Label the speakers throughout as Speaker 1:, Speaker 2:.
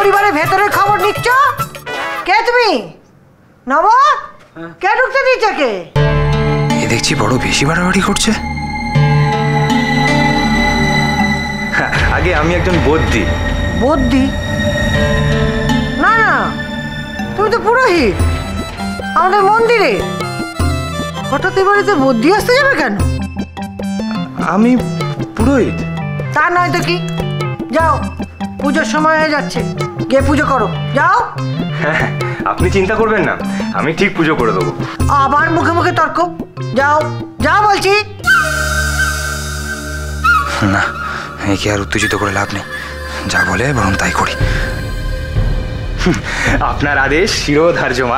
Speaker 1: পরিবারের ভেতরের খবর নিচ্ছ? কে তুমি? নব, কে ঢুকতে দিচ্ছে? কে
Speaker 2: এ দেখছি বড় বেশি বাড়াবাড়ি করছে।
Speaker 3: আগে আমি একজন বদ্যি।
Speaker 1: বদ্যি? না না, তুমি তো পুরোহিত আমাদের মন্দিরে। হঠাৎ এবারে বদ্যি আসতে যাবে কেন?
Speaker 3: আমি পুরোহিত?
Speaker 1: তা নয় তো কি। যাও, পুজোর সময় হয়ে যাচ্ছে, গিয়ে পুজো করো। যাও।
Speaker 3: হ্যাঁ, আপনি চিন্তা করবেন না, আমি ঠিক পুজো করে দেবো।
Speaker 1: আবার মুখে মুখে তর্ক। যাও যাও বলছি।
Speaker 2: না, একে আর উত্তেজিত করে লাভ নেই, যা বলে বরং তাই করি।
Speaker 3: আপনার আদেশ শিরোধার্য মা।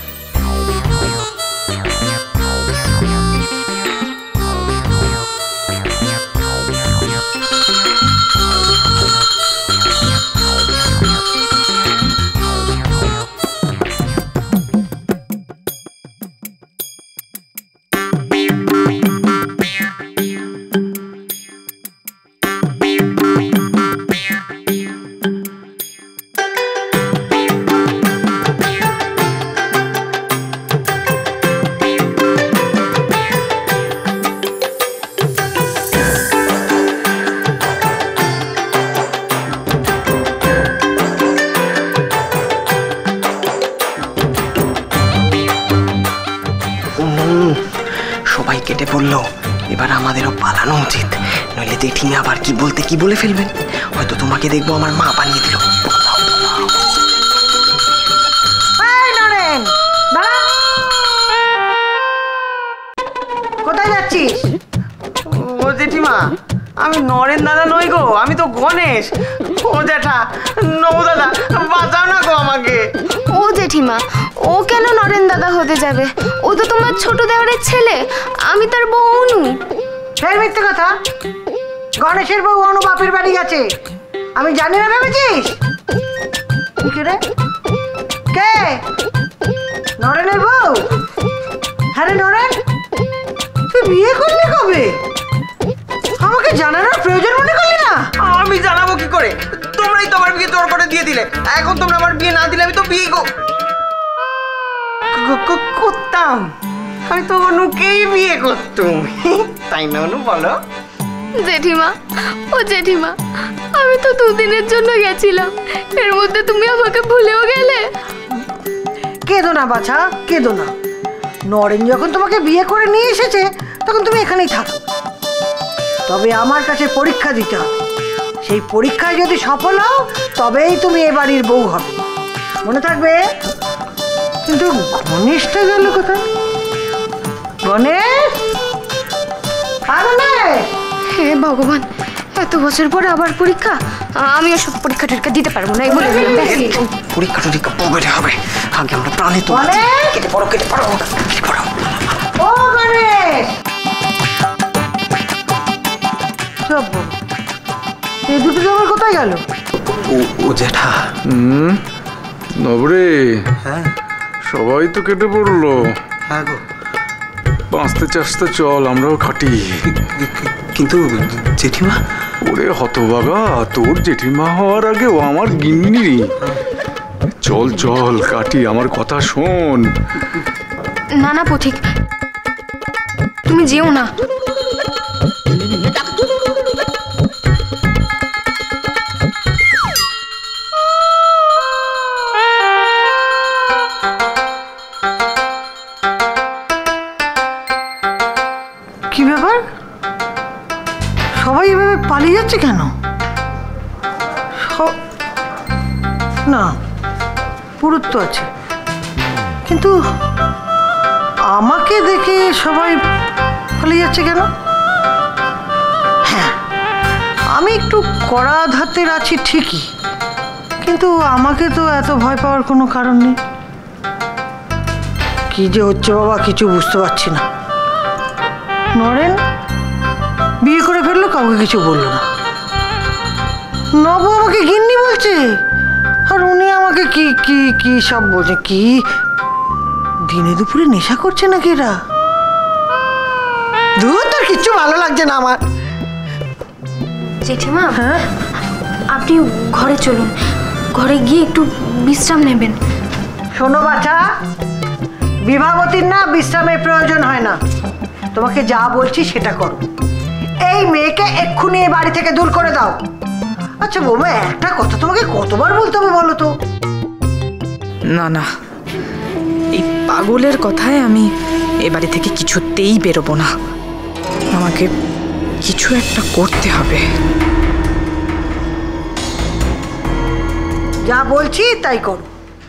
Speaker 4: সবাই কেটে পড়লো, এবার আমাদেরও পালানো উচিত, নইলে জেঠিমা আবার কি বলতে কি বলে ফেলবেন। হয়তো তোমাকে দেখবো আমার মা বানিয়ে দিল।
Speaker 1: কোথায় যাচ্ছিস?
Speaker 4: ও জেঠিমা, আমি নরেন দাদা নই গো, আমি তো গণেশ। ও জেঠা, নৌ দাদা, বাঁচাও না গো আমাকে।
Speaker 5: ও জেঠিমা, ও কেন নরেন দাদা হতে যাবে? ও তো তোমার ছোট দেওরের ছেলে, আমি তার বউ অনু।
Speaker 1: ফের মিথ্যে কথা। গণেশের বউ অনু বাপের বাড়ি গেছে, আমি জানি না ভেবেছিস? কে রে? কে? নরেনের বউ? হ্যাঁ রে নরেন, তুই বিয়ে করলি কবে? আমাকে জানানোর প্রয়োজন মনে করলি না?
Speaker 4: আমি জানাবো কি করে? তোমরাই তো আমার বিয়ে জোর করে দিয়ে দিলে। এখন তোমরা আমার বিয়ে না দিলে আমি তো বিয়ে করতাম। আমি তো অনুকেই বিয়ে করতুম, তাই না অনু বলো?
Speaker 5: জেঠিমা, ও জেঠিমা, আমি তো দুদিনের জন্য গেছিলাম, এর মধ্যে তুমি আমাকে ভুলেও গেলে।
Speaker 1: কেঁদো না বাছা, কেঁদো না। নরেন যখন তোমাকে বিয়ে করে নিয়ে এসেছে তখন তুমি এখানেই থাকো। তবে আমার কাছে পরীক্ষা দিতে হবে, সেই পরীক্ষায় যদি সফল হও তবেই তুমি এ বাড়ির বউ হবে, মনে থাকবে। কিন্তু গণেশটা গেল কোথায়? গণেশ,
Speaker 5: হে ভগবান, এত বছর পরে আবার পরীক্ষা। আমি ওসব পরীক্ষা টরীক্ষা দিতে পারবো না, এই বলে দিলাম।
Speaker 4: পরীক্ষা টরীক্ষা পরে হবে, আগে আমরা প্রাণে তো কেটে পড়ো, কেটে পড়ো, কেটে পড়ো।
Speaker 1: ও গণেশ, এই দুটো জমি কোথায় গেল?
Speaker 4: ও জেঠা।
Speaker 6: নবরে,
Speaker 4: হ্যাঁ
Speaker 6: সবাই তো কেটে পড়লো।
Speaker 4: হ্যাঁ গো,
Speaker 6: বাঁচতে চাষতে চল, আমরাও খাটি।
Speaker 4: কিন্তু জেঠিমা?
Speaker 6: ওরে হতভাগা, তোর জেঠিমা হওয়ার আগে ও আমার গিন্নি। চল চল কাটি, আমার কথা শোন।
Speaker 5: না না পথিক, তুমি যেও না।
Speaker 1: কি ব্যাপার, সবাই এভাবে পালিয়ে যাচ্ছে কেন? না, পুরুত্ব আছে, কিন্তু আমাকে দেখে সবাই পালিয়ে যাচ্ছে কেন? হ্যাঁ, আমি একটু কড়া ধাতের আছি ঠিকই, কিন্তু আমাকে তো এত ভয় পাওয়ার কোনো কারণ নেই। কি যে হচ্ছে বাবা, কিছু বুঝতে পারছি না। নরেন বিয়ে করে ফেললো, কাউকে কিছু বললো না। নব আমাকে গিন্নি বলছে, আর উনি আমাকে কি কি কি সব বলছে। কি দিনে দুপুরে নেশা করছে নাকি এরা? দূর, তোর কিচ্ছু ভালো লাগছে না আমার।
Speaker 5: জেঠিমা,
Speaker 1: হ্যাঁ,
Speaker 5: আপনি ঘরে চলুন, ঘরে গিয়ে একটু বিশ্রাম নেবেন।
Speaker 1: শোনো বাছা, বিভাবতীর না বিশ্রামের প্রয়োজন হয় না। তোমাকে যা বলছি সেটা করো। এই মেয়েকে এক্ষুনি এই বাড়ি থেকে দূর করে দাও। আচ্ছা বৌমা, একটা কথা তোমাকে কতবার বলতে হবে বলো তো?
Speaker 7: না না, এই পাগলের কথায় আমি এ বাড়ি থেকে কিছুতেই বেরোবো না। আমাকে কিছু একটা করতে হবে।
Speaker 1: যা বলছি তাই করো।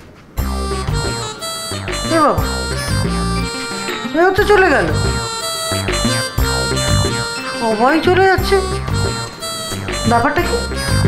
Speaker 1: এ বাবা, মেয়েও তো চলে গেল। সবাই চলে যাচ্ছে, ব্যাপারটা কি?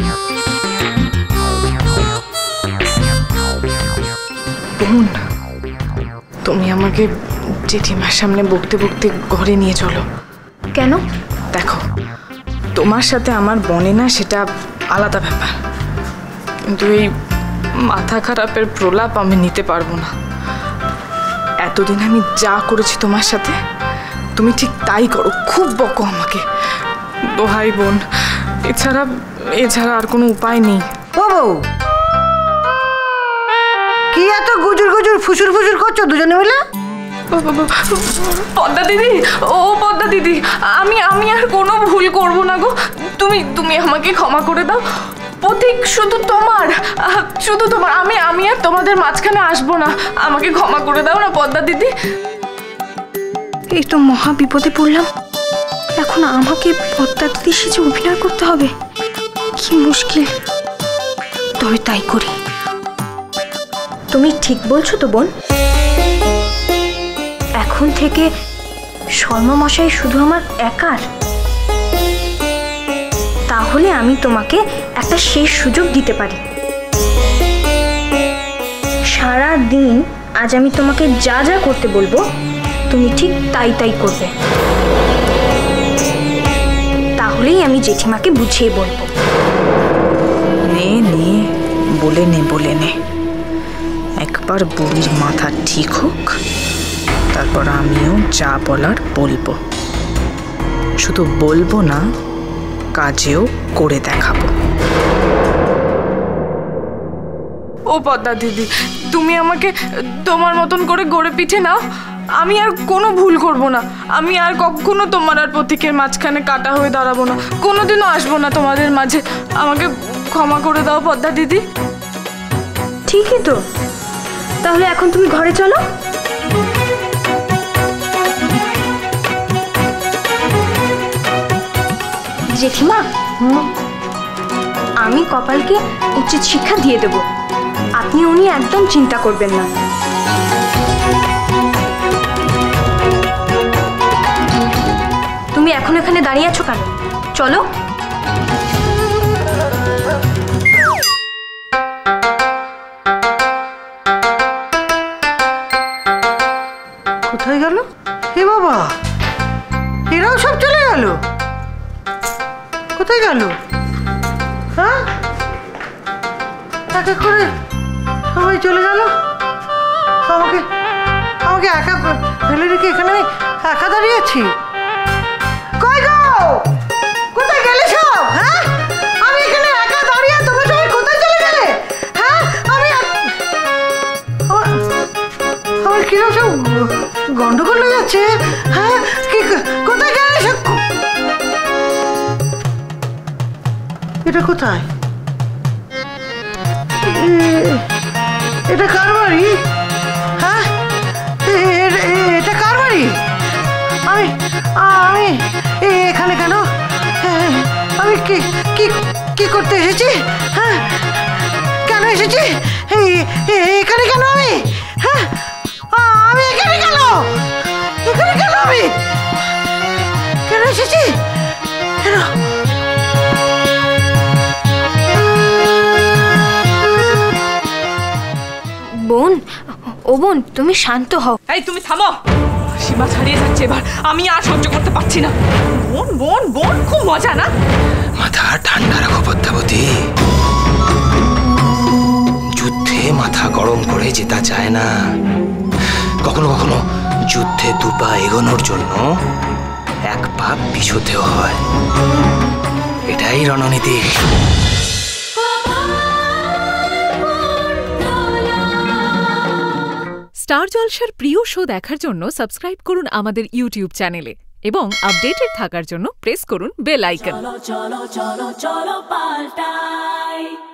Speaker 7: বোন, তুমি আমাকে জেঠিমার সামনে বকতে বকতে ঘরে নিয়ে চলো।
Speaker 5: কেন?
Speaker 7: দেখো, তোমার সাথে আমার বনে না সেটা আলাদা ব্যাপার, কিন্তু এই মাথা খারাপের প্রলাপ আমি নিতে পারবো না। এতদিন আমি যা করেছি তোমার সাথে, তুমি ঠিক তাই করো। খুব বকো আমাকে, দোহাই বোন, এছাড়া আর কোনো উপায় নেই।
Speaker 1: ও বউ, কি এত গুজুর গুজুর ফুসুর ফুসুর করছো দুজনে মিলে?
Speaker 7: পদ্মা দিদি, ও পদ্মা দিদি, আমি আর কোনো ভুল করব না গো। তুমি আমাকে ক্ষমা করে দাও। প্রতীক শুধু তোমার। আমি আর তোমাদের মাঝখানে আসবো না। আমাকে ক্ষমা করে দাও না পদ্মা দিদি।
Speaker 5: এই তো মহা বিপদে পড়লাম। এখন আমাকে পদ্মা দিদির সাথে অভিনয় করতে হবে, কি মুশকিল। তবে তাই করি। তুমি ঠিক বলছো তো বোন? এখন থেকে শর্মা মশাই শুধু আমার একার। তাহলে আমি তোমাকে একটা শেষ সুযোগ দিতে পারি। সারা দিন আজ আমি তোমাকে যা যা করতে বলবো তুমি ঠিক তাই তাই করবে। তাহলেই আমি জেঠিমাকে বুঝিয়ে বলবো।
Speaker 7: নে বলে নে। একবার বুড়ির মাথা ঠিক হোক, তারপর আমিও যা বলার বলবো। শুধু বলবো না, কাজেও করে দেখাবো। ও পদ্মা দিদি, তুমি আমাকে তোমার মতন করে গড়ে পিঠে নাও। আমি আর কোনো ভুল করব না। আমি আর কখনো তোমার আর প্রতীকের মাঝখানে কাটা হয়ে দাঁড়াবো না। কোনোদিনও আসবো না তোমাদের মাঝে। আমাকে ক্ষমা করে দাও পদ্মা দিদি।
Speaker 5: ঠিকই তো, তাহলে এখন তুমি ঘরে চলো। জেঠিমা, আমি কপালকে উচিত শিক্ষা দিয়ে দেব। আপনি উনি একদম চিন্তা করবেন না। তুমি এখন এখানে দাঁড়িয়ে আছো কেন? চলো।
Speaker 1: কোথায় গেল? হে বাবা, এরাও সব চলে গেল। কোথায় গেল? হ্যাঁ, এক এক করে সবাই চলে গেল। আমাকে একা ফেলে রেখে এখানে আমি একা দাঁড়িয়ে আছি। কই গো, কোথায় গেলে সব? হ্যাঁ, আমি এখানে একা দাঁড়িয়ে, তোমরা সবাই কোথায় চলে গেলে? হ্যাঁ, আমার কিরকম সব গন্ডগোল হয়ে যাচ্ছে। হ্যাঁ, কোথায় গেলে সব? এটা কোথায়? এটা কার বাড়ি? হ্যাঁ, এটা কার বাড়ি? আমি এখানে কেন? আমি কি করতে এসেছি? হ্যাঁ, কেন এসেছি এখানে? কেন আমি? হ্যাঁ, আমি এখানে কেন? আমি কেন এসেছি? কেন?
Speaker 5: বোন, ও বোন, তুমি শান্ত হও।
Speaker 7: এই তুমি থামো, সীমা ছাড়িয়ে যাচ্ছে এবার। আমি আর সহ্য করতে পারছি না। বোন খুব মজা না?
Speaker 2: মাথা ঠান্ডা রাখো পদ্মাবতী। যুদ্ধে মাথা গরম করে জেতা যায় না। কখনো কখনো যুদ্ধে দুপা এগোনোর জন্য এক পা পিছুতেও হয়। এটাই রণনীতি।
Speaker 8: স্টার জলসার প্রিয় শো দেখার জন্য সাবস্ক্রাইব করুন আমাদের ইউটিউব চ্যানেলে এবং আপডেটেড থাকার জন্য প্রেস করুন বেল আইকন।
Speaker 9: চলো চলো চলো চলো পাল্টাই।